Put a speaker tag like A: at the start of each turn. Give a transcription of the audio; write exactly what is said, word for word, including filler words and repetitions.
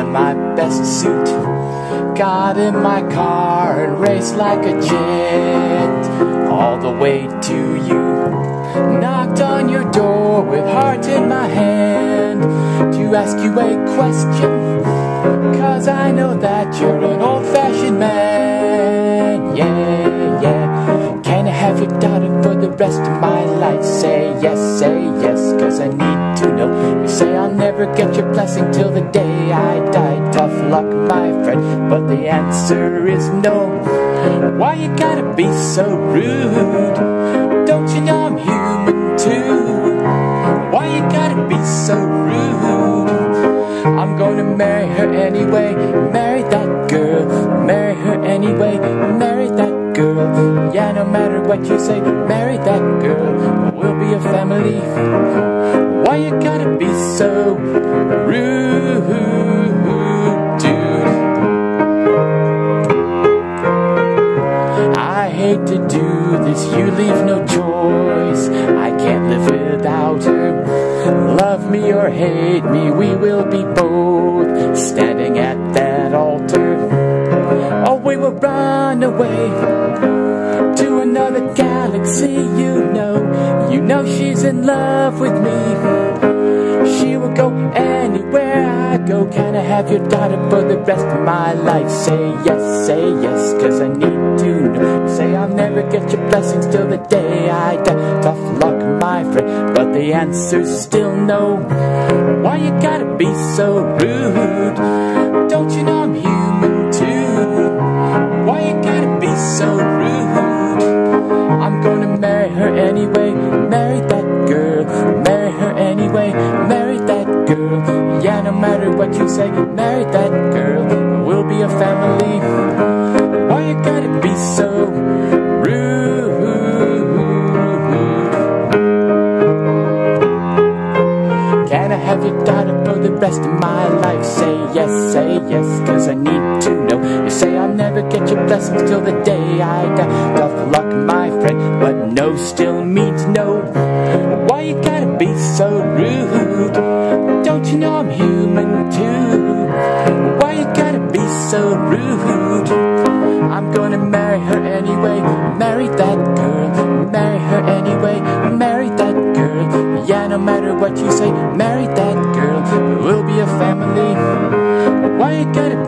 A: in my best suit, got in my car and raced like a jet all the way to you. Knocked on your door with heart in my hand to ask you a question, 'cause I know that you're an old-fashioned man. Yeah, yeah. Can I have your daughter for the rest of my life? Say yes, say yes, 'cause I need to know. You say I'll never get your blessing till the day I die. Tough luck, my friend, but the answer is no. Why you gotta be so rude? Don't you know I'm human too? Why you gotta be so rude? I'm gonna marry her anyway, marry that girl, marry her anyway, marry that girl. Yeah, no matter what you say, marry that girl, we'll be a family. Why you gotta be so rude, dude? I hate to do this, you leave no choice. I can't live without her. Love me or hate me, we will be both standing at that altar. Or we will run away to another galaxy. You know, you know she's in love with me. She will go anywhere I go. Can I have your daughter for the rest of my life? Say yes, say yes, 'cause I need to know. Say I'll never get your blessings till the day I die. Tough luck, my friend, but the answer's still no. Why you gotta be so rude? Don't you know I'm human too? Why you gotta be so rude? I'm gonna marry her anyway, marry that girl, marry her anyway, marry that girl. Yeah, no matter what you say, marry that girl, we'll be a family. Why you gotta be so rude? Can I have your daughter for the rest of my life? Say yes, say yes, 'cause I need to know. You say I'll never get your blessings till the day I die. Tough luck, my friend, but no still means no. Why you gotta be so rude? Don't you know I'm human too? Why you gotta be so rude? I'm gonna marry her anyway, marry that girl, marry her anyway, marry that girl. Yeah, no matter what you say, marry that girl, we'll be a family. Why you gotta